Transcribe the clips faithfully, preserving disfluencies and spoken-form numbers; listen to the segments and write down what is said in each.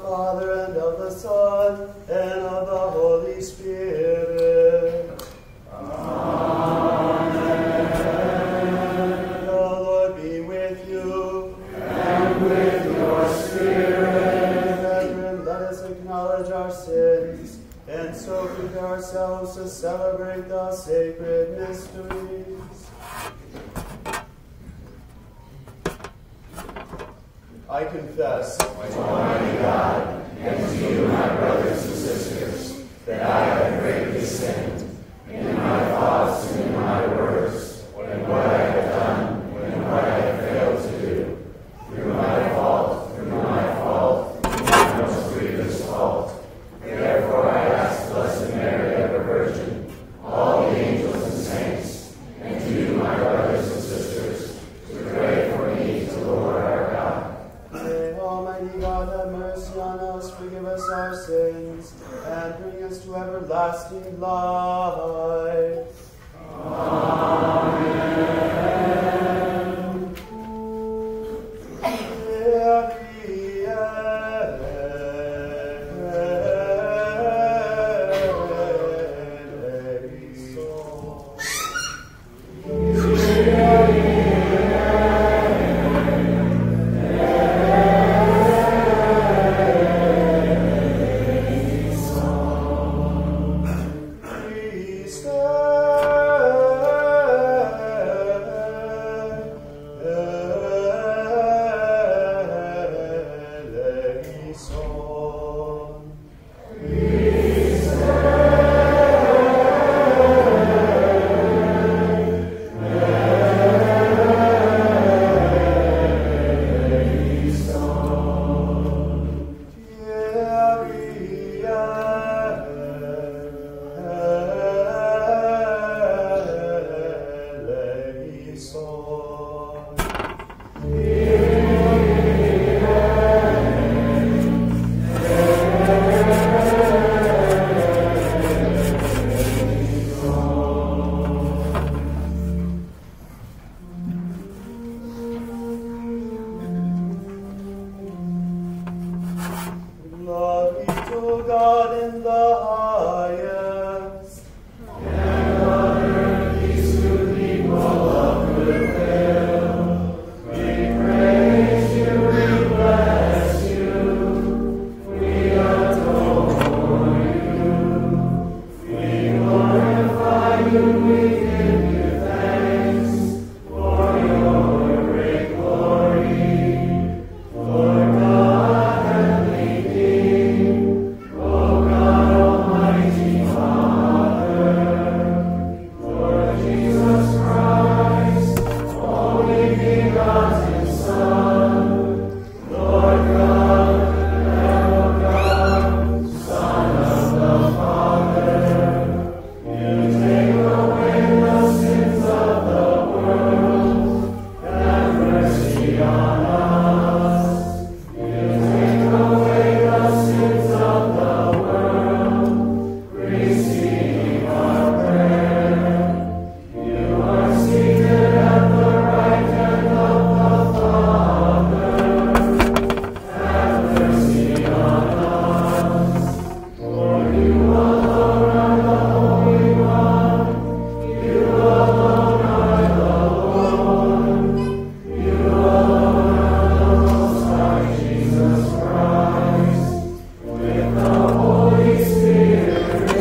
Father, and of the Son, and of the Holy Spirit. Amen. The Lord be with you. And with your spirit. Brethren, let us acknowledge our sins, and so prepare ourselves to celebrate the sacred mysteries. I confess, Almighty God, and to you, my brothers and sisters, that I have greatly sinned, in my thoughts and in my words, in what I have done, and what I have failed to do, through my fault, through my fault, my most grievous fault. Therefore I ask Blessed Mary, ever Virgin, all the angels and saints, and to you, my brothers and sisters, to pray for me to the Lord our God. May Almighty God have mercy on us, forgive us our sins, and bring us to everlasting life. Amen. Glory to God in the highest. And on earth peace to people of good will. We praise you, we bless you, we adore you, we glorify you, we give you thanks for your great glory. Lord God, heavenly King, O God, Almighty Father, Lord Jesus Christ, only begotten Son, Lord God, Lamb of God, Son of the Father, you take away the sins of the world, have mercy on us. You take away the sins of the world, receive our prayer. You are seated at the right hand of the Father. Have mercy on us. For you alone are the Holy One. You alone are the Lord. You alone are the Most High Jesus Christ, with the Holy Spirit,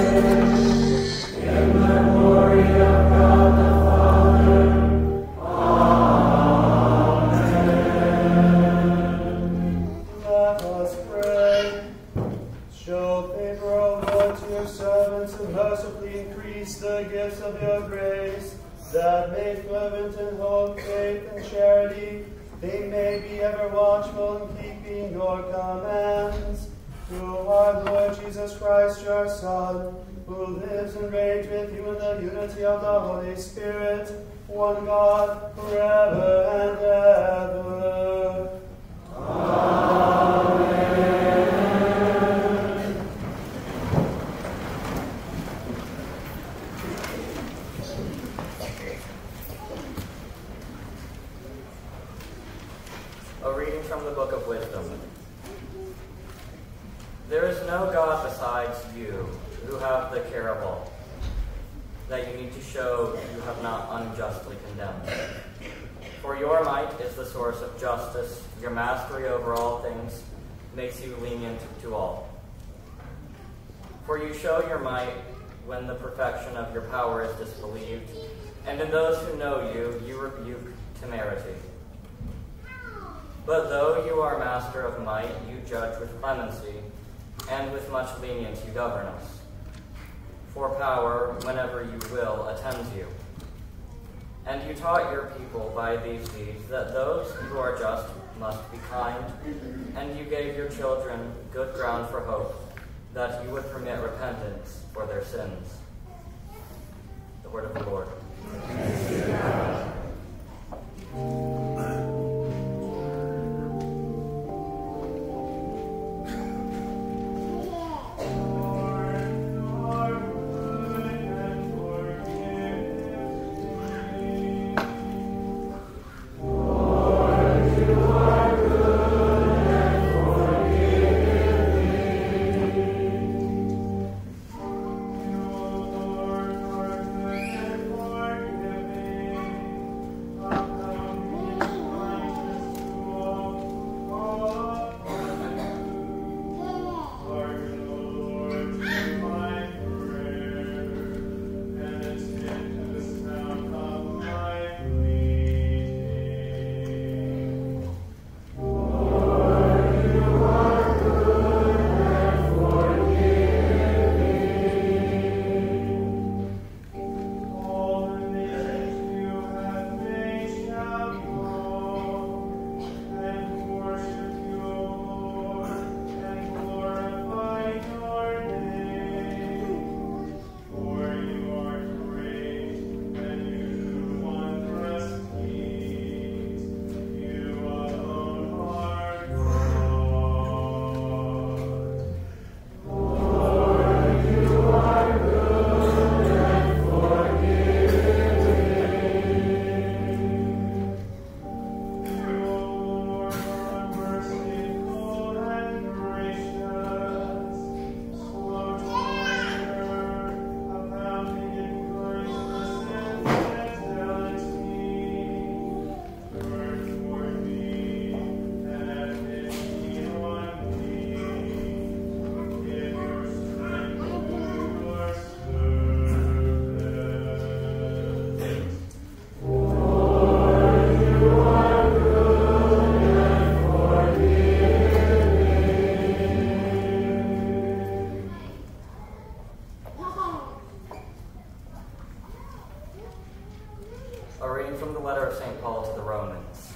in the glory of God the Father. Amen. Let us pray. Show favor, O Lord, to your servants, and mercifully increase the gifts of your grace, that made fervent in hope, faith, and charity, they may be ever watchful in keeping your commands. Through our Lord Jesus Christ, your Son, who lives and reigns with you in the unity of the Holy Spirit, one God, forever and ever. Amen. A reading from the Book of Wisdom. no God besides you, who have the care of all, that you need to show you have not unjustly condemned. For your might is the source of justice. Your mastery over all things makes you lenient to all. For you show your might when the perfection of your power is disbelieved, and in those who know you, you rebuke temerity. But though you are master of might, you judge with clemency, and with much lenience you govern us. For power, whenever you will, attends you. And you taught your people by these deeds that those who are just must be kind, and you gave your children good ground for hope, that you would permit repentance for their sins. The word of the Lord. Thanks be to God. A reading from the letter of Saint Paul to the Romans.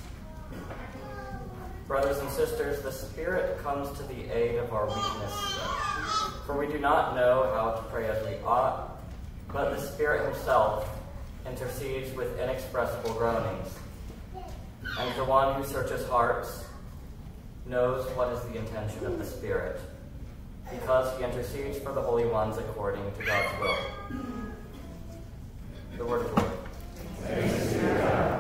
Brothers and sisters, the Spirit comes to the aid of our weakness, for we do not know how to pray as we ought, but the Spirit himself intercedes with inexpressible groanings. And the one who searches hearts knows what is the intention of the Spirit, because he intercedes for the holy ones according to God's will. The word of the Lord. Thanks be to God.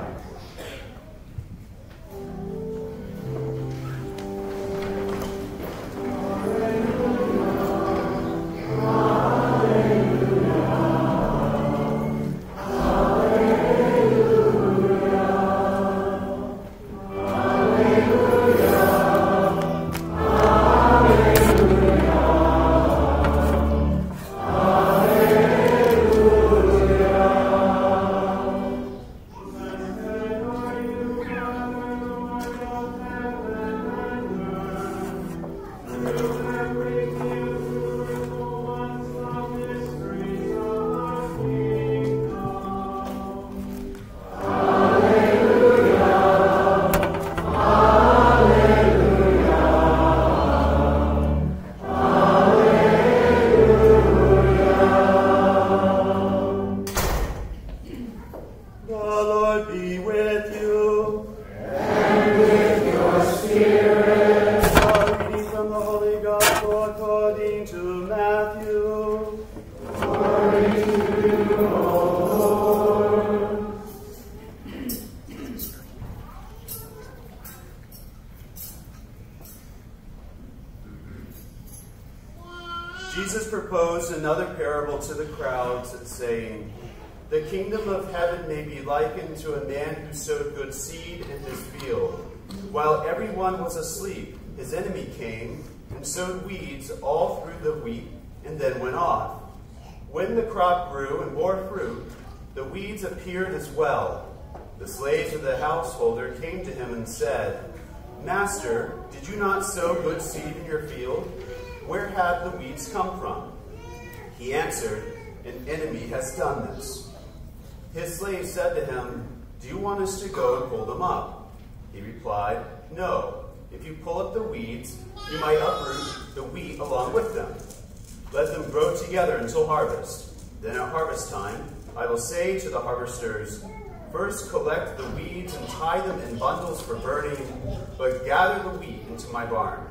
to the crowds, saying, "The kingdom of heaven may be likened to a man who sowed good seed in his field. While everyone was asleep, his enemy came and sowed weeds all through the wheat and then went off. When the crop grew and bore fruit, the weeds appeared as well. The slaves of the householder came to him and said, 'Master, did you not sow good seed in your field? Where have the weeds come from?' He answered, 'An enemy has done this.' His slaves said to him, 'Do you want us to go and pull them up?' He replied, 'No. If you pull up the weeds, you might uproot the wheat along with them. Let them grow together until harvest. Then at harvest time, I will say to the harvesters, first collect the weeds and tie them in bundles for burning, but gather the wheat into my barn.'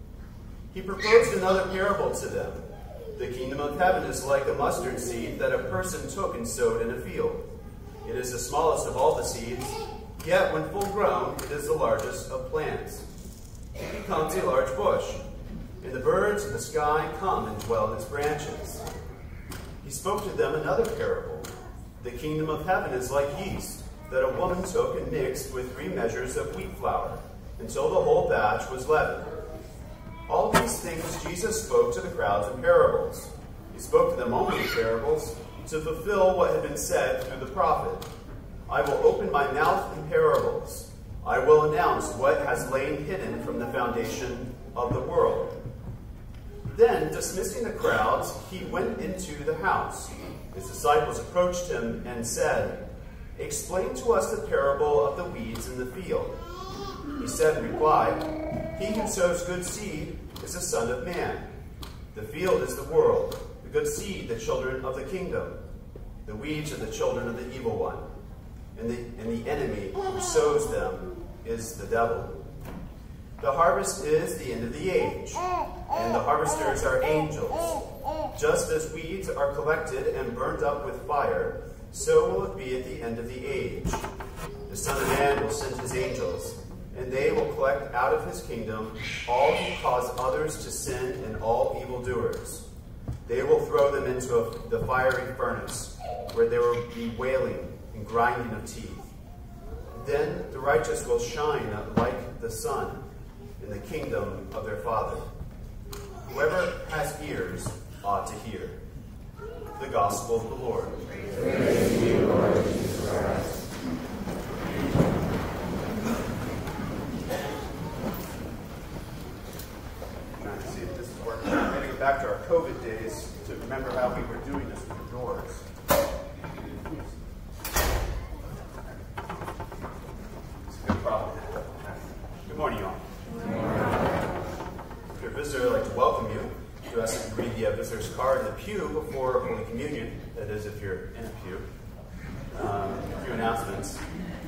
He proposed another parable to them. 'The kingdom of heaven is like a mustard seed that a person took and sowed in a field. It is the smallest of all the seeds, yet when full grown, it is the largest of plants. It becomes a large bush, and the birds of the sky come and dwell in its branches.' He spoke to them another parable. 'The kingdom of heaven is like yeast that a woman took and mixed with three measures of wheat flour until the whole batch was leavened.' All these things Jesus spoke to the crowds in parables. He spoke to them only in parables to fulfill what had been said through the prophet. 'I will open my mouth in parables. I will announce what has lain hidden from the foundation of the world.' Then, dismissing the crowds, he went into the house. His disciples approached him and said, 'Explain to us the parable of the weeds in the field.' He said in reply, 'He who sows good seed is the Son of Man. The field is the world, the good seed the children of the kingdom. The weeds are the children of the evil one, and the, and the enemy who sows them is the devil. The harvest is the end of the age, and the harvesters are angels. Just as weeds are collected and burnt up with fire, so will it be at the end of the age. The Son of Man will send his angels, and they will collect out of his kingdom all who cause others to sin and all evildoers. They will throw them into a, the fiery furnace, where there will be wailing and grinding of teeth. Then the righteous will shine like the sun in the kingdom of their Father. Whoever has ears ought to hear.'" The Gospel of the Lord. Praise to you, Lord Jesus Christ. Trying to see if this is working. I'm going to go back to our COVID days to remember how we were doing this with the doors. It's a good problem. Good morning, y'all. If you're a visitor, I'd like to welcome you. To ask if you read the uh, visitor's card in the pew before Holy Communion. That is, if you're in a pew. Um, a few announcements.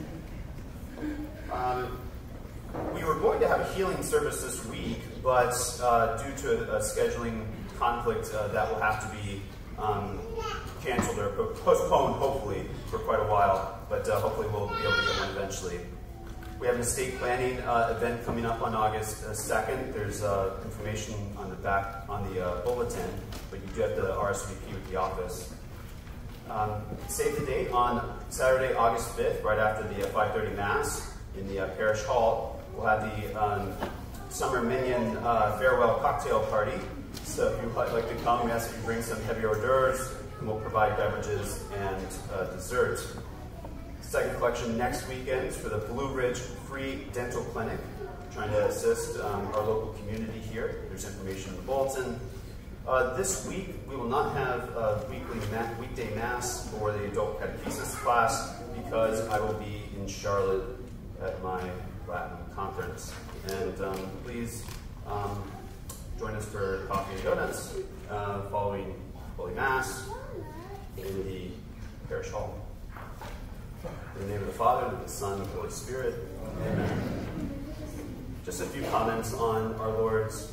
Um, we were going to have a healing service this week, but uh, due to a, a scheduling conflict, uh, that will have to be um, canceled or postponed, hopefully, for quite a while. But uh, hopefully we'll be able to get one eventually. We have an estate planning uh, event coming up on August second. There's uh, information on the back on the uh, bulletin, but you do have to R S V P with the office. Um, save the date on Saturday, August fifth, right after the uh, five thirty Mass in the uh, Parish Hall. We'll have the um, Summer Minion uh, farewell cocktail party. So if you'd like to come, we ask that you bring some heavy hors d'oeuvres, and we'll provide beverages and uh, dessert. Second collection next weekend is for the Blue Ridge Free Dental Clinic, trying to assist um, our local community here. There's information in the bulletin. Uh, this week, we will not have a weekly ma weekday Mass for the adult catechesis class because I will be in Charlotte at my Latin conference. And um, please um, join us for coffee and donuts uh, following Holy Mass in the Parish Hall. In the name of the Father, and of the Son, and of the Holy Spirit. Amen. Just a few comments on our Lord's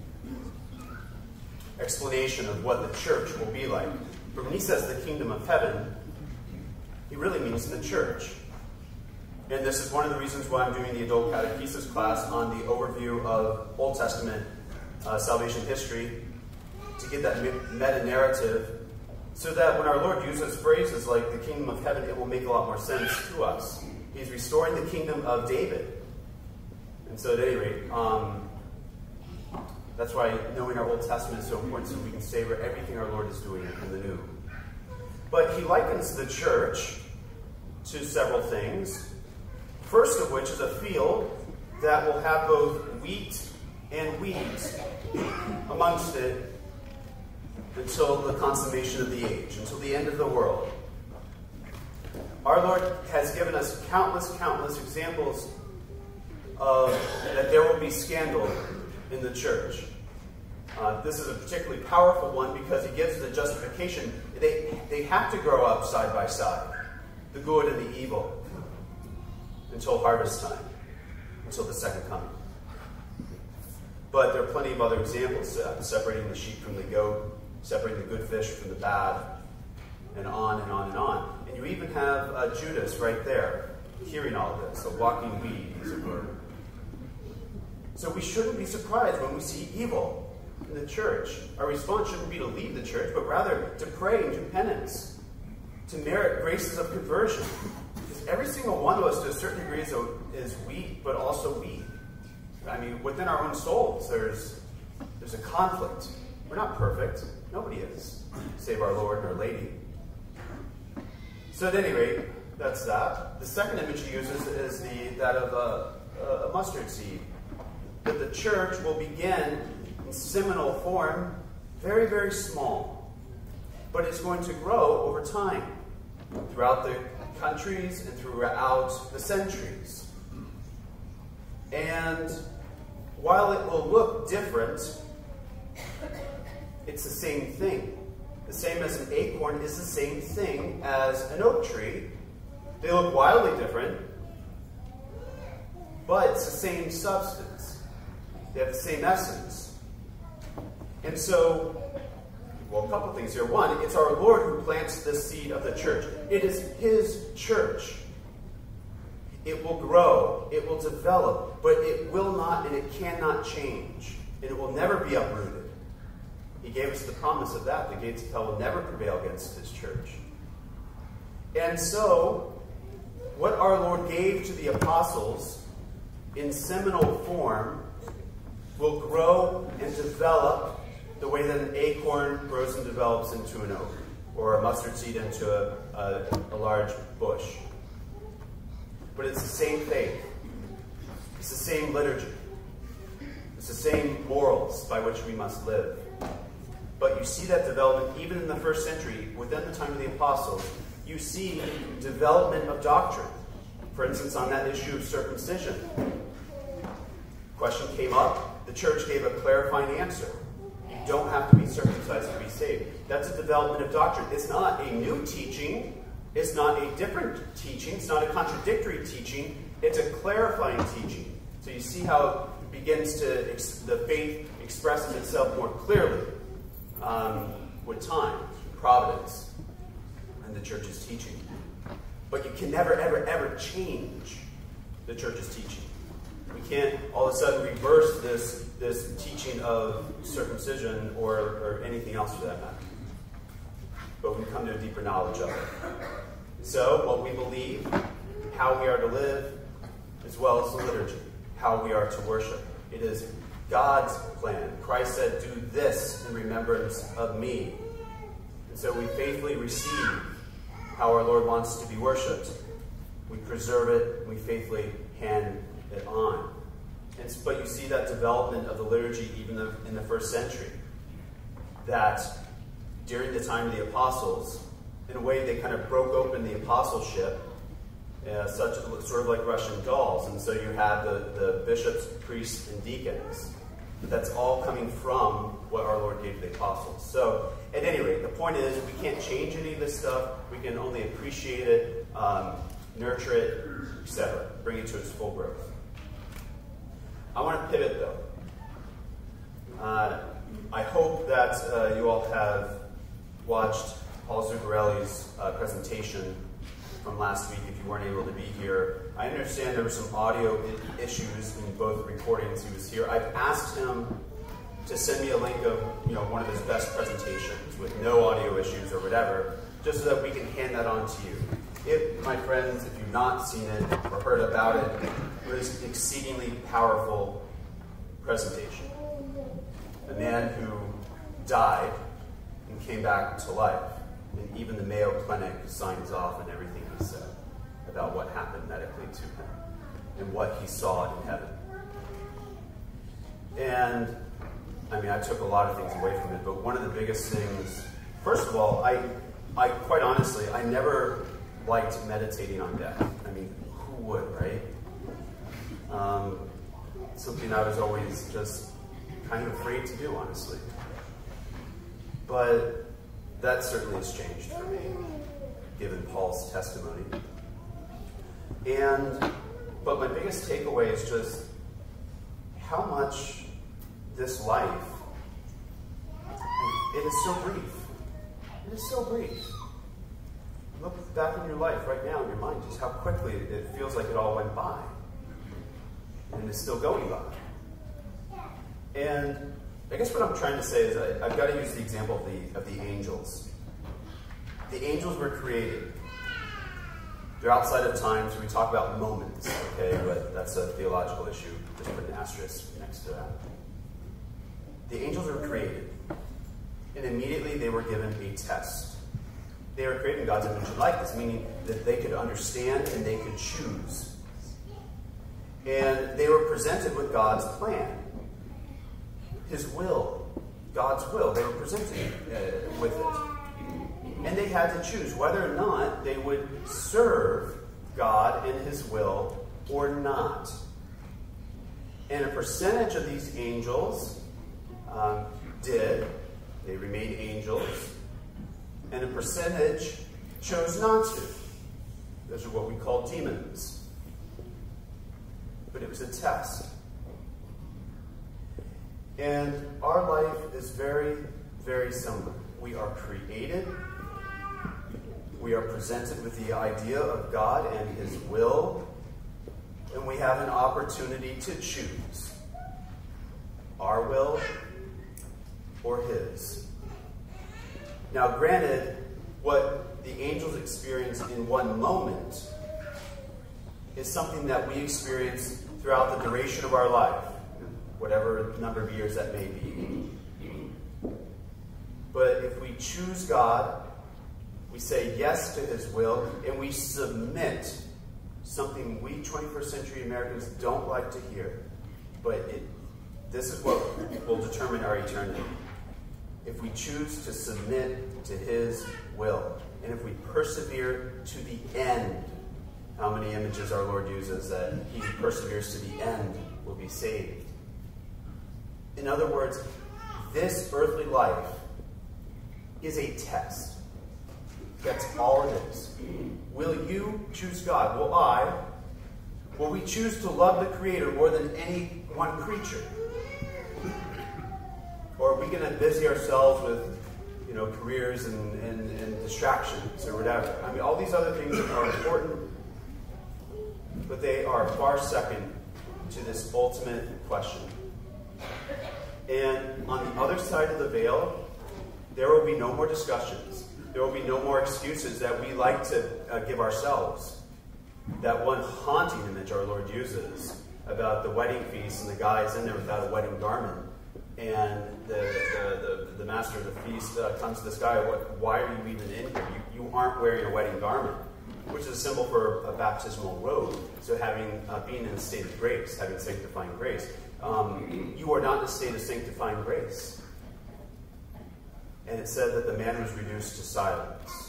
explanation of what the church will be like. But when he says the kingdom of heaven, he really means the church. And this is one of the reasons why I'm doing the adult catechesis class on the overview of Old Testament uh, salvation history, to get that meta-narrative So that when our Lord uses phrases like the kingdom of heaven, it will make a lot more sense to us. He's restoring the kingdom of David. And so at any rate, um, that's why knowing our Old Testament is so important, so we can savor everything our Lord is doing in the New. But he likens the church to several things. First of which is a field that will have both wheat and weeds amongst it until the consummation of the age, until the end of the world. Our Lord has given us countless, countless examples of that there will be scandal in the church. Uh, this is a particularly powerful one because he gives the justification. They, they have to grow up side by side, the good and the evil, until harvest time, until the second coming. But there are plenty of other examples, uh, separating the sheep from the goat, separating the good fish from the bad, and on and on and on. And you even have uh, Judas right there, hearing all of this, a walking weed, as it were. So we shouldn't be surprised when we see evil in the church. Our response shouldn't be to leave the church, but rather to pray and do penance, to merit graces of conversion. Because every single one of us, to a certain degree, is, a, is wheat, but also weed. I mean, within our own souls, there's, there's a conflict. We're not perfect. Nobody is, save our Lord and our Lady. So at any rate, that's that. The second image he uses is the, that of a, a mustard seed. That the church will begin in seminal form, very, very small. But it's going to grow over time, throughout the countries and throughout the centuries. And while it will look different, it's the same thing. The same as an acorn is the same thing as an oak tree. They look wildly different, but it's the same substance. They have the same essence. And so, well, a couple things here. One, it's our Lord who plants the seed of the church. It is his church. It will grow, it will develop, but it will not and it cannot change. And it will never be uprooted. He gave us the promise of that. The gates of hell will never prevail against his church. And so, what our Lord gave to the apostles in seminal form will grow and develop the way that an acorn grows and develops into an oak, or a mustard seed into a, a, a large bush. But it's the same faith. It's the same liturgy. It's the same morals by which we must live. But you see that development even in the first century, within the time of the apostles. You see development of doctrine. For instance, on that issue of circumcision. Question came up. The church gave a clarifying answer. You don't have to be circumcised to be saved. That's a development of doctrine. It's not a new teaching. It's not a different teaching. It's not a contradictory teaching. It's a clarifying teaching. So you see how it begins to, the faith expresses itself more clearly um, with time, providence, and the church's teaching. But you can never, ever, ever change the church's teaching. We can't all of a sudden reverse this, this teaching of circumcision or, or anything else for that matter. But we come to a deeper knowledge of it. So, what we believe, how we are to live, as well as the liturgy, how we are to worship. It is God's plan. Christ said, do this in remembrance of me. And so we faithfully receive how our Lord wants to be worshipped. We preserve it, we faithfully hand it on. And, but you see that development of the liturgy even in the first century. That during the time of the apostles, in a way they kind of broke open the apostleship, uh, such sort of like Russian dolls. And so you have the, the bishops, priests, and deacons. But that's all coming from what our Lord gave to the apostles. So, at any rate, the point is we can't change any of this stuff. We can only appreciate it, um, nurture it, et cetera. Bring it to its full growth. I want to pivot, though. Uh, I hope that uh, you all have watched Paul Zuccarelli's uh, presentation from last week if you weren't able to be here. I understand there were some audio issues in both recordings. He was here. I've asked him to send me a link of, you know, one of his best presentations with no audio issues or whatever, just so that we can hand that on to you. It, my friends, if you've not seen it or heard about it, was an exceedingly powerful presentation. A man who died and came back to life. And even the Mayo Clinic signs off on everything he said about what happened medically to him and what he saw in heaven. And, I mean, I took a lot of things away from it, but one of the biggest things, first of all, I, I quite honestly, I never liked meditating on death. I mean, who would, right? Um, something I was always just kind of afraid to do, honestly. But that certainly has changed for me, given Paul's testimony. And, but my biggest takeaway is just how much this life, it is so brief. It is so brief. Look back in your life right now in your mind, just how quickly it feels like it all went by. And it's still going by. And I guess what I'm trying to say is I, I've got to use the example of the, of the angels. The angels were created. They're outside of time, so we talk about moments, okay? But that's a theological issue. Just put an asterisk next to that. The angels were created. And immediately they were given a test. They were created in God's image and likeness, meaning that they could understand and they could choose. And they were presented with God's plan. His will. God's will. They were presented uh, with it. And they had to choose whether or not they would serve God in his will or not. And a percentage of these angels um, did. They remained angels. And a percentage chose not to. Those are what we call demons. But it was a test. And our life is very, very similar. We are created. We are presented with the idea of God and his will. And we have an opportunity to choose our will or his. Now, granted, what the angels experience in one moment is something that we experience throughout the duration of our life, whatever number of years that may be. But if we choose God, we say yes to his will, and we submit, something we twenty-first century Americans don't like to hear, but it, this is what will determine our eternity. If we choose to submit to his will, and if we persevere to the end, how many images our Lord uses that he who perseveres to the end will be saved. In other words, this earthly life is a test. That's all it is. Will you choose God? Will I? Will we choose to love the Creator more than any one creature? Or are we going to busy ourselves with, you know, careers and, and, and distractions or whatever? I mean, all these other things are important, but they are far second to this ultimate question. And on the other side of the veil, there will be no more discussions. There will be no more excuses that we like to uh, give ourselves. That one haunting image our Lord uses about the wedding feast and the guy is in there without a wedding garment. And the, the, the, the master of the feast uh, comes to this guy, what, why are you even in here? You, you aren't wearing a wedding garment, which is a symbol for a baptismal robe. So having, uh, being in a state of grace, having sanctifying grace. Um, you are not in a state of sanctifying grace. And it said that the man was reduced to silence.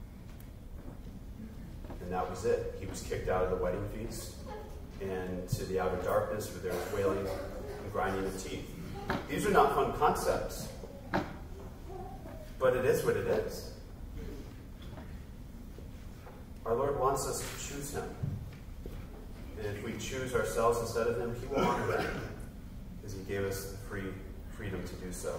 And that was it. He was kicked out of the wedding feast and to the outer darkness where there was wailing and grinding of teeth. These are not fun concepts, but it is what it is. Our Lord wants us to choose him. And if we choose ourselves instead of him, he will honor that, because he gave us the free freedom to do so.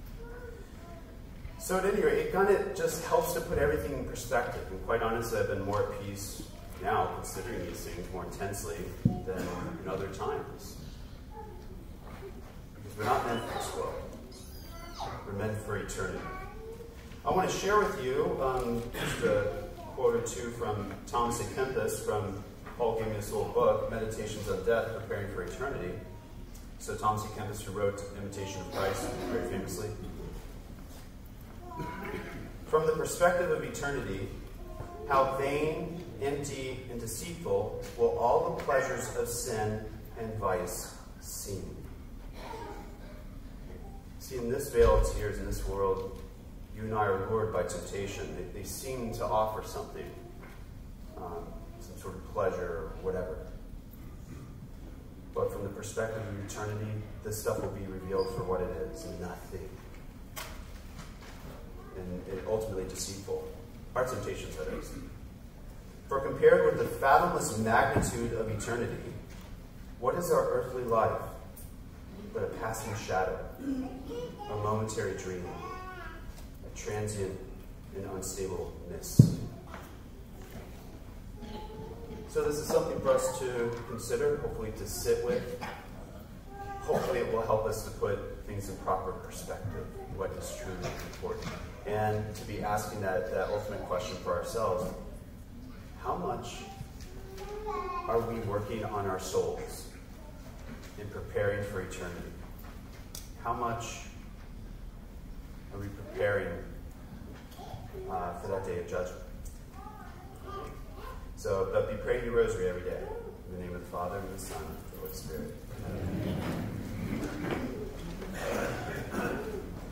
So at any rate, it kind of just helps to put everything in perspective. And quite honestly, I've been more at peace now, considering these things more intensely than in other times. We're not meant for this world. We're meant for eternity. I want to share with you um, just a quote or two from Thomas à Kempis from Paul gave me this little book, Meditations on Death, Preparing for Eternity. So Thomas à Kempis, who wrote Imitation of Christ very famously. From the perspective of eternity, how vain, empty, and deceitful will all the pleasures of sin and vice seem. See, in this veil of tears, in this world, you and I are lured by temptation. They, they seem to offer something, um, some sort of pleasure or whatever. But from the perspective of eternity, this stuff will be revealed for what it is, nothing. And, and ultimately deceitful. Our temptations, that is. For compared with the fathomless magnitude of eternity, what is our earthly life but a passing shadow, a momentary dream, a transient and unstable mist? So this is something for us to consider, hopefully to sit with. Hopefully it will help us to put things in proper perspective, what is truly important. And to be asking that, that ultimate question for ourselves, how much are we working on our souls in preparing for eternity? How much are we preparing uh, for that day of judgment? So, but be praying your rosary every day. In the name of the Father, and the Son, and the Holy Spirit. Amen.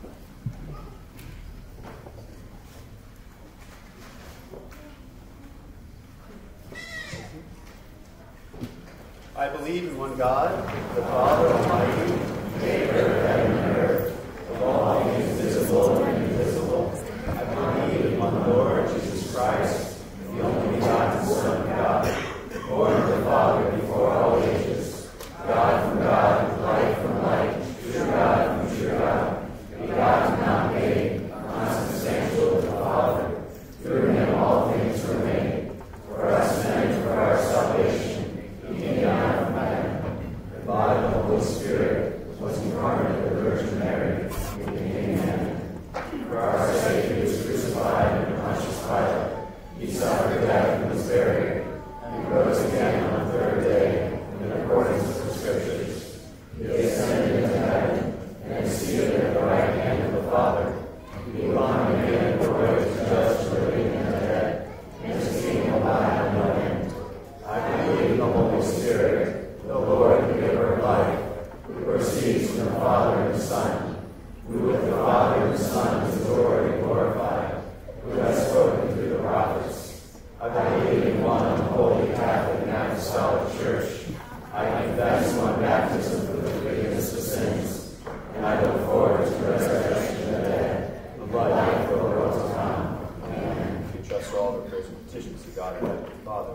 I believe in one God, the Father Almighty, maker of heaven and earth, of all things visible and invisible. I believe in one Lord Jesus Christ, the only begotten Son of God, born of the Father before all ages, God from God, light from light, true God from true God, begotten, not made, consubstantial with the Father. Through him all things were made. For us men and for our salvation, he came down from heaven. The body of the Holy Spirit was incarnate of the Virgin Mary, and became man. For our sake he was crucified under Pontius Pilate. He suffered death and was buried. He rose again on the third day, in accordance with the Scriptures. He ascended into heaven, and is seated at the right hand of the Father. He will come again in glory to judge the living and the dead, and his kingdom will have no end. I believe in the Holy Spirit, the Lord and giver of life, who proceeds from the Father and the Son, who with the Father and the Son is adored and glorified, who has spoken through the prophets. I believe in one holy Catholic and Apostolic Church. I confess one baptism for the forgiveness of sins, and I look forward to the resurrection of the dead, the life of the world to come. Amen. We trust all the prayers and petitions to God and Heavenly Father.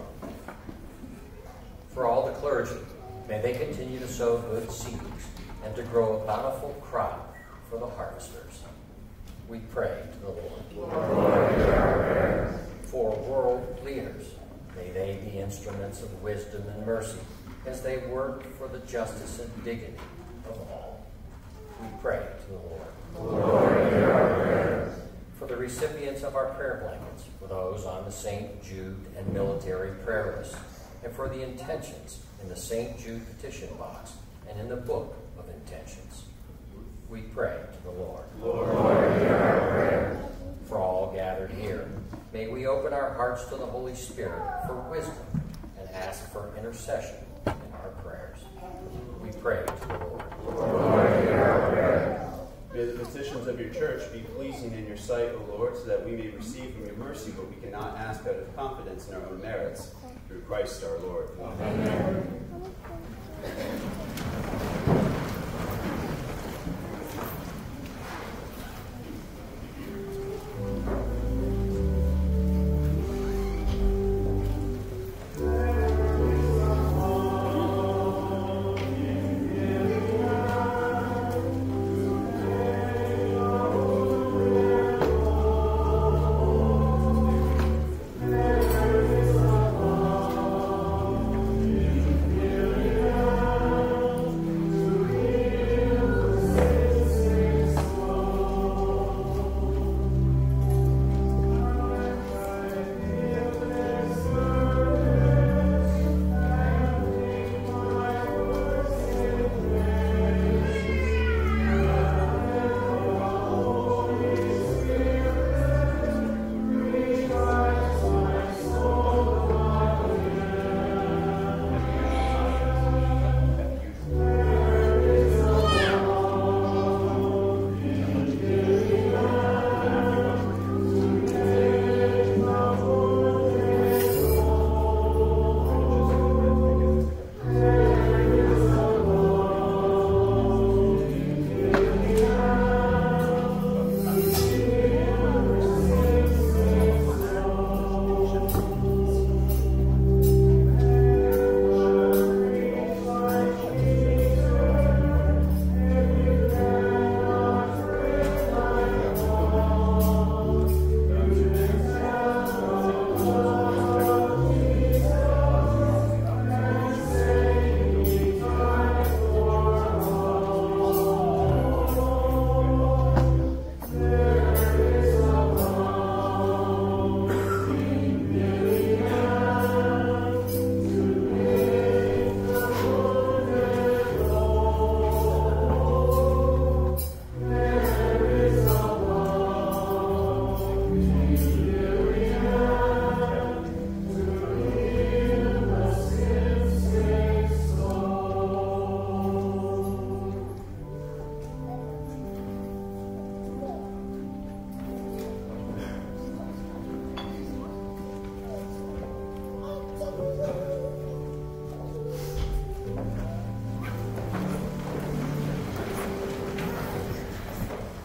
For all the clergy, may they continue to sow good seeds and to grow a bountiful crop for the harvesters. We pray to the Lord. Lord, hear our prayer. For world leaders, may they be instruments of wisdom and mercy as they work for the justice and dignity of all. We pray to the Lord. Lord, hear our prayer. For the recipients of our prayer blankets, for those on the Saint Jude and military prayer list, and for the intentions in the Saint Jude petition box and in the book of intentions, we pray to the Lord. Lord, hear our prayer. For all gathered here, may we open our hearts to the Holy Spirit for wisdom and ask for intercession in our prayers. We pray to the Lord. Lord, hear our prayer. May the petitions of your church be pleasing in your sight, O Lord, so that we may receive from your mercy what we cannot ask out of confidence in our own merits. Through Christ our Lord. Amen.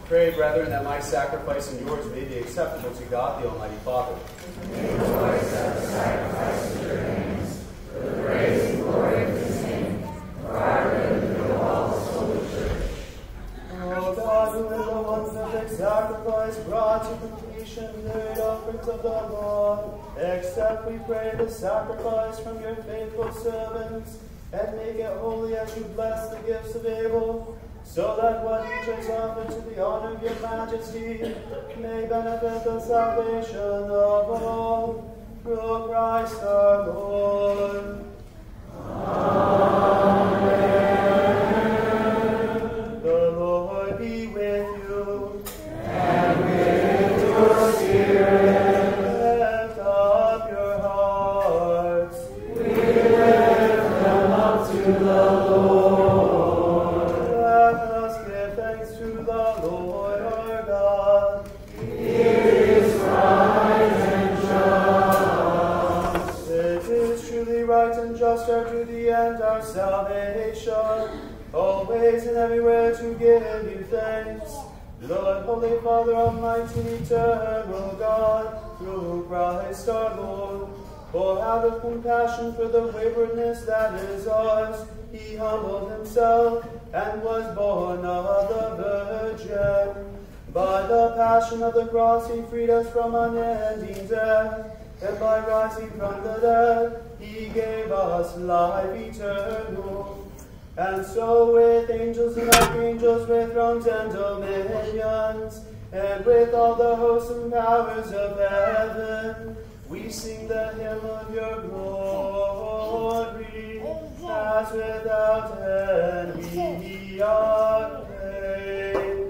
Pray, brethren, that my sacrifice and yours may be acceptable to God, the Almighty Father. May the Lord accept the sacrifice of your hands, for the praise and glory of his name, for our good and for all his holy church. O God, who in the one perfect sacrifice brought to completion the great offerings of the Lord, accept, we pray, the sacrifice from your faithful servants, and make it holy as you bless the gifts of Abel, so that what each has offered to the honor of your majesty may benefit the salvation of all, through Christ our Lord. Amen. The Lord be with you. And with your spirit. Lift up your hearts. We lift them up to the Lord. Let us give thanks to the Lord our God. It is right and just. It is truly right and just our duty and our salvation, always and everywhere to give you thanks, Lord, Holy Father, Almighty, eternal God, through Christ our Lord. For out of compassion for the waywardness that is ours, he humbled himself and was born of the Virgin. By the passion of the cross he freed us from unending death, and by rising from the dead he gave us life eternal. And so with angels and archangels, with thrones and dominions, and with all the hosts and powers of heaven, we sing the hymn of your glory, as without end we are prayed.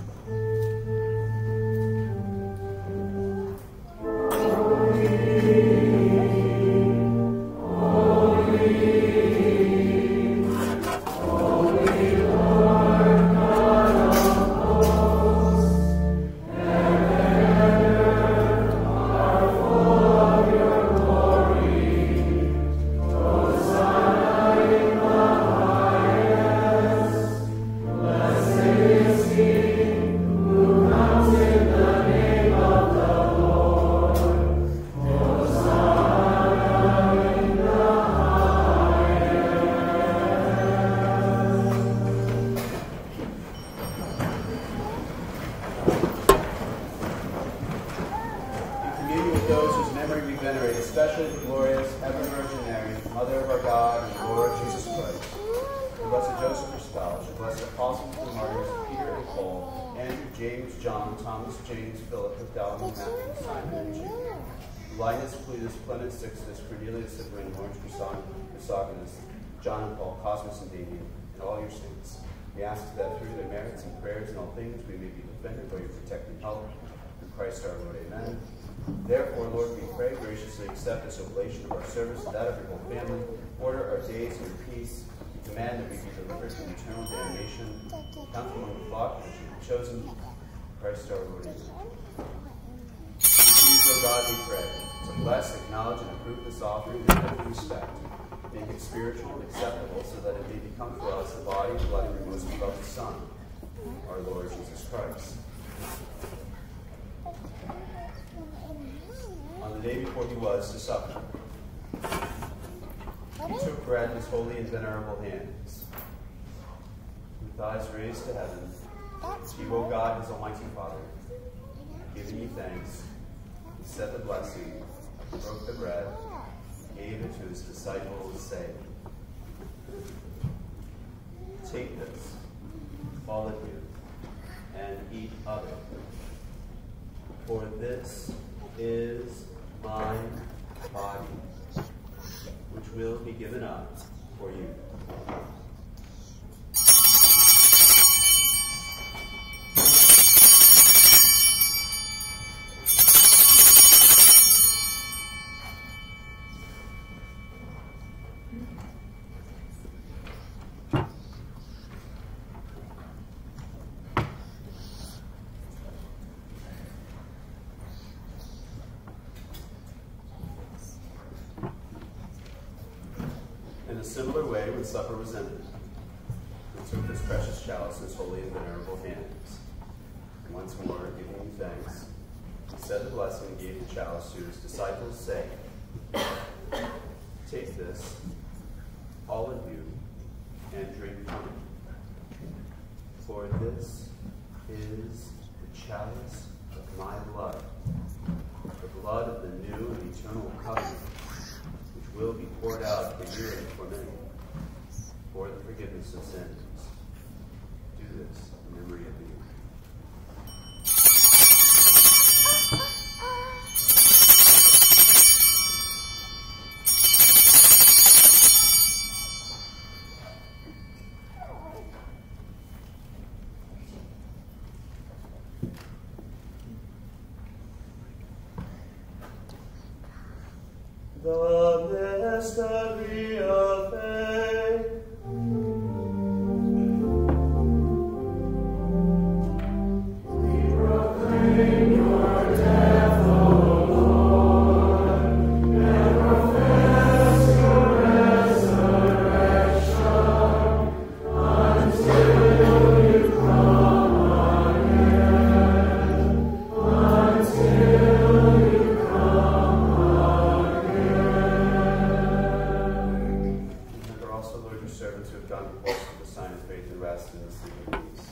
Linus, Plutus, Clement, Sixtus, Cornelius, Cyprian, Orange, Chrysogonus, John and Paul, Cosmas and Damien, and all your saints. We ask that through their merits and prayers in all things we may be defended by your protecting help. Through Christ our Lord, amen. Therefore, Lord, we pray, graciously accept this oblation of our service and that of your whole family. Order our days in your peace. We command that we be delivered from eternal damnation. Count among the flock which you have chosen. Through Christ our Lord, amen. Please, O God, we pray, to bless, acknowledge, and approve this offering with every respect. Make it spiritual and acceptable, so that it may become for us the body and blood of your most beloved Son, our Lord Jesus Christ. On the day before he was to supper, he took bread in his holy and venerable hands. With eyes raised to heaven, he, O God, his almighty Father, giving you thanks, he said the blessing, broke the bread, gave it to his disciples, saying, "Take this, all of you, and eat of it. For this is my body, which will be given up for you." In a similar way, when supper was ended, he took this precious chalice in his holy and venerable hands. And once more, giving him thanks, he said the blessing and gave the chalice to his disciples, saying, "Take this, all of you, and drink from it. For this is the chalice of my blood, the blood of the new and eternal covenant, which will be poured out for you and for many, for the forgiveness of sins. Do this in memory of me." The mystery of faith. We proclaim your death, O Lord, and profess your resurrection until you come again, until you come again. Remember also, Lord, your servants who have gone before us with the sign of faith and rest in the sleep of peace.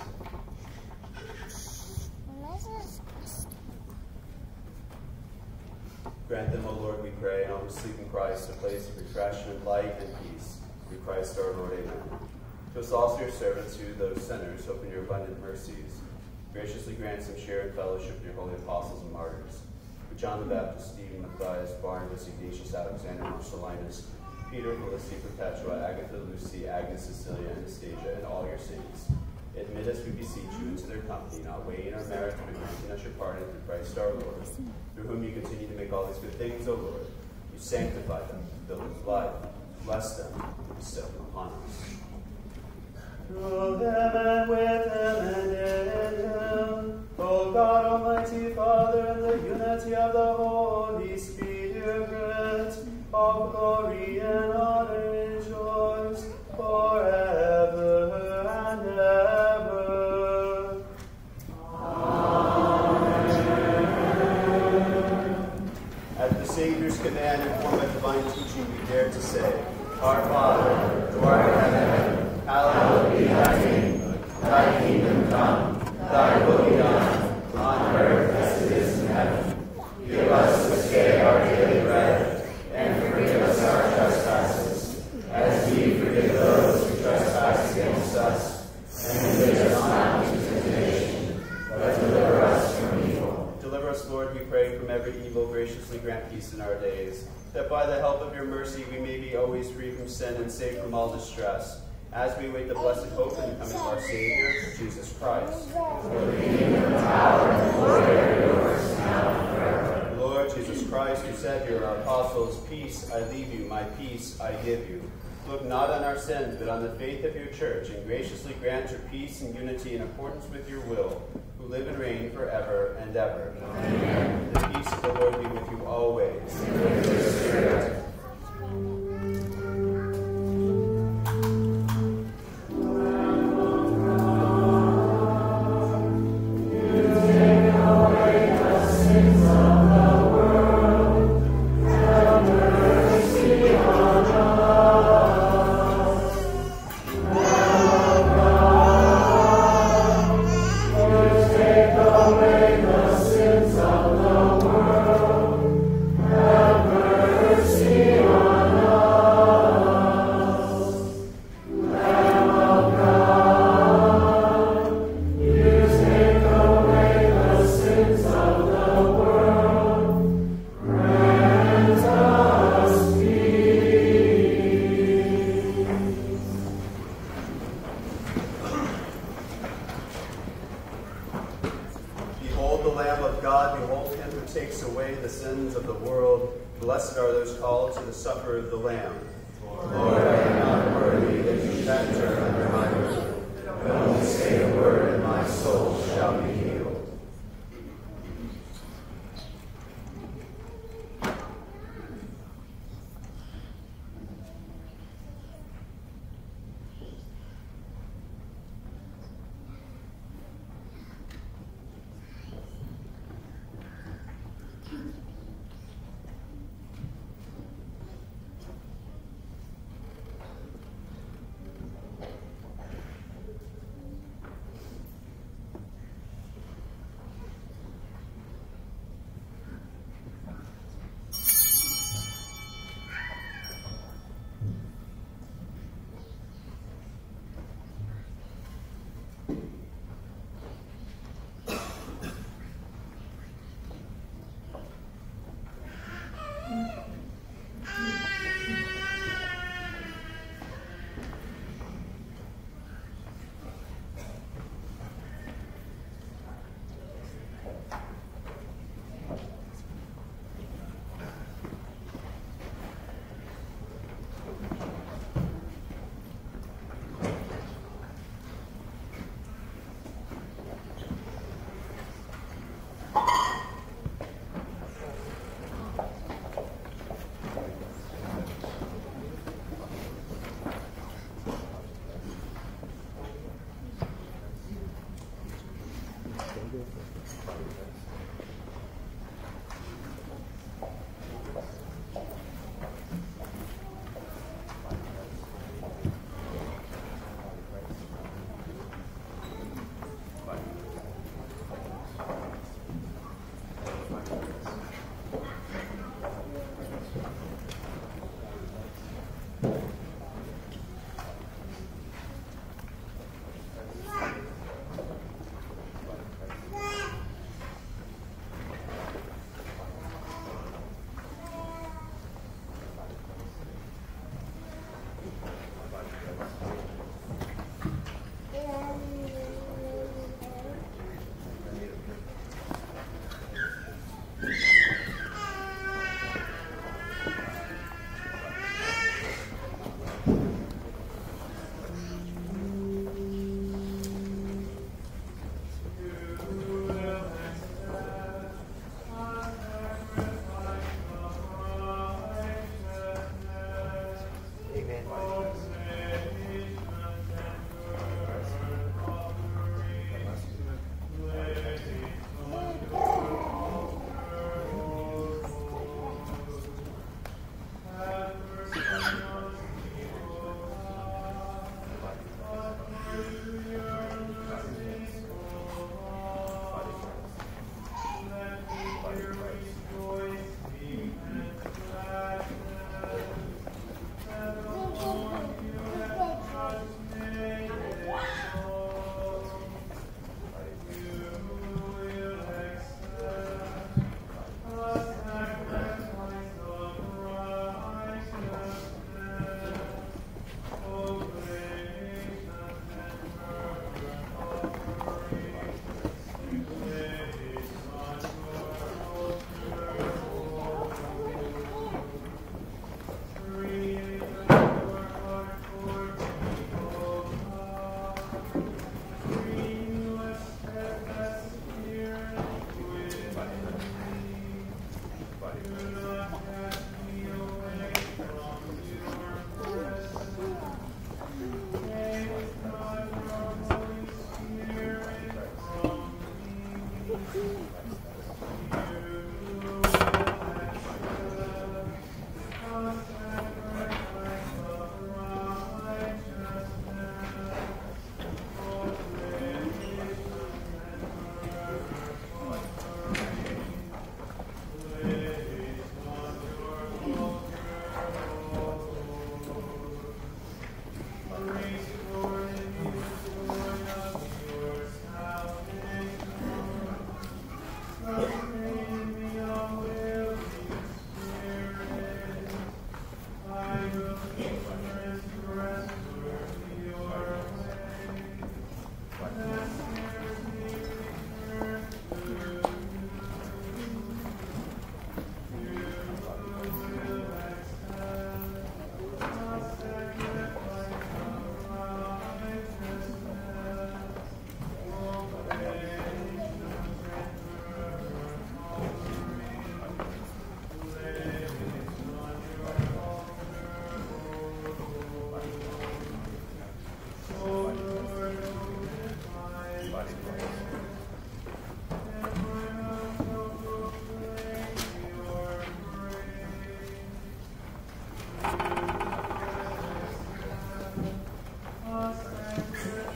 Grant them, O Lord, we pray, and all who sleep in Christ, a place of refreshment, light, and peace. Through Christ our Lord, amen. To us also, your servants, who, though sinners, hope in your abundant mercies, graciously grant some share in fellowship with your holy apostles and martyrs. For John the Baptist, Stephen, Matthias, Barnabas, Ignatius, Alexander, Marcellinus, Peter, Felicity, Perpetua, Agatha, Lucy, Agnes, Cecilia, Anastasia, and all your saints. Admit us, we beseech you, into their company, not weighing our merit, but granting us your pardon through Christ our Lord, through whom you continue to make all these good things, O Lord. You sanctify them, fill them with life, bless them, and bestow them upon us. Through him and with him and in him, O God, Almighty Father, in the unity of the Holy Spirit, all glory and honor is yours forever and ever. At the Savior's command, informed by divine teaching, we dare to say, Our Father, who art in heaven, hallowed be thy name. Thy kingdom come, thy will be done, on earth as it is in heaven. Give us this day our daily bread, and forgive us our trespasses, as we forgive those who trespass against us. And lead us not into temptation, but deliver us from evil. Deliver us, Lord, we pray, from every evil. Graciously grant peace in our days, that by the help of your mercy we may be always free from sin and safe from all distress, as we await the blessed hope and the coming of our Savior, Jesus Christ. For the kingdom and power and glory are yours, now and forever. Lord Jesus Christ, who said to your apostles, "Peace I leave you, my peace I give you," look not on our sins, but on the faith of your church, and graciously grant your peace and unity in accordance with your will, who live and reign forever and ever. Amen. The peace of the Lord be with you always. And with your spirit.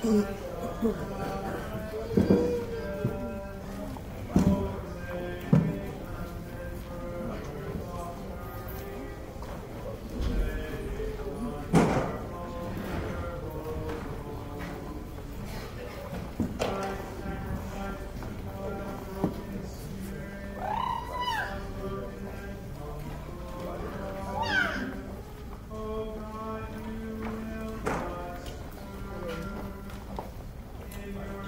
In your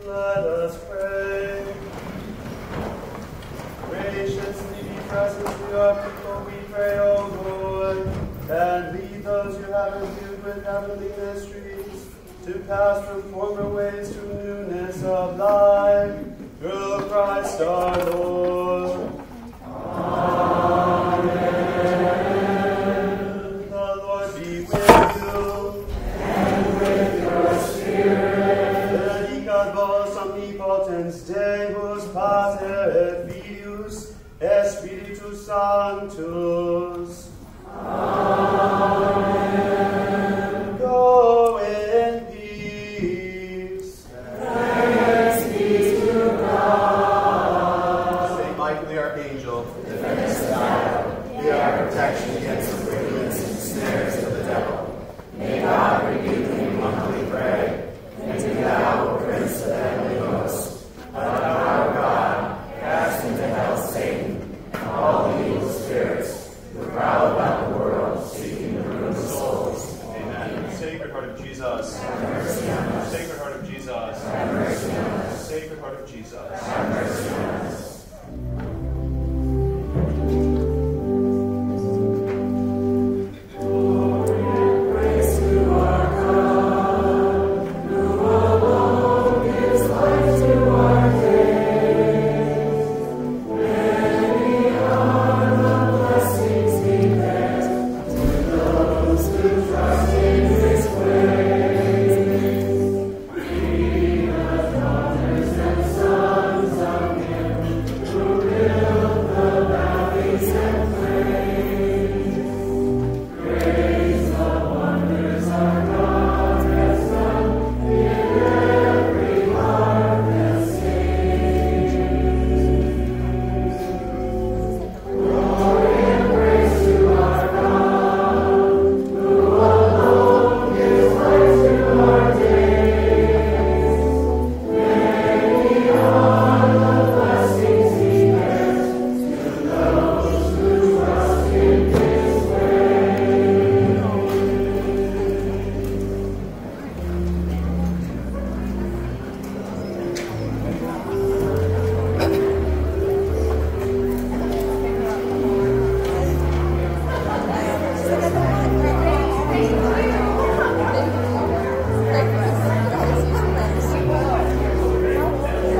Let us pray. Graciously be present to your people, we pray, O Lord, and lead those you have imbued with heavenly mysteries to pass from former ways to newness of life, through Christ our Lord. Amen. The Lord be with you. And with your spirit. Benedicat vos omnipotens Deus, Pater et Filius, et Spiritus Sanctus. Amen. Go in peace. Thanks be to God. Saint Michael the Archangel, Defend us in battle. Be our protection against the wickedness and snares of the devil. May God rebuke him, humbly pray. And do thou, O Prince of the heavenly hosts, by the power of God, cast into hell Satan and all the evil spirits who prowl about the world, seeking the ruin of souls. Amen. Sacred Heart of Jesus, Have mercy on us. Sacred Heart of Jesus, Have mercy on us. Sacred Heart of Jesus. Have